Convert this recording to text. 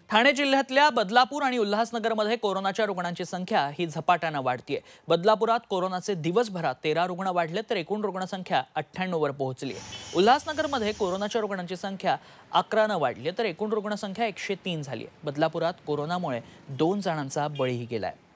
ठाणे जिल्ह्यातल्या बदलापूर आणि उल्हासनगरमध्ये कोरोनाच्या रुग्णांची संख्या ही झपाट्याने वाढतीये। बदलापुरात कोरोनाचे दिवसभरात 13 रुग्ण वाढले तर एकूण रुग्णसंख्या 98 वर पोहोचली आहे। उल्हासनगरमध्ये कोरोनाच्या रुग्णांची संख्या 11 ने वाढली तर एकूण रुग्णसंख्या 103 झाली आहे। बदलापुरात कोरोनामुळे 2 जणांचा बळीही गेलाय।